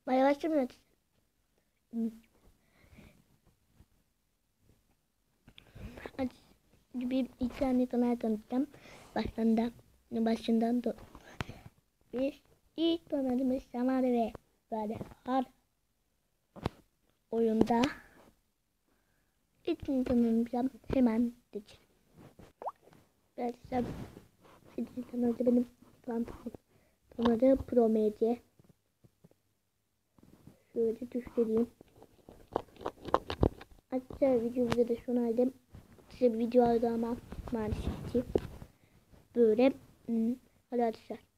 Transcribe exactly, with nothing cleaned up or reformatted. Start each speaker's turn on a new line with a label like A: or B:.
A: Baya başlamıyor. Bir iki tane kanal tanıtacağım. Başından, başından da. Biz ilk kanalımız Samar ve böyle her oyunda ilk tanıtacağım. Hemen geçelim. Arkadaşlar ilk kanalda benim kanalı Pro Medya. Şöyle göstereyim. Arkadaşlar videomuzu da şunu aldım. Size bir video aldım ama maalesef ki böyle. Hmm, hadi arkadaşlar.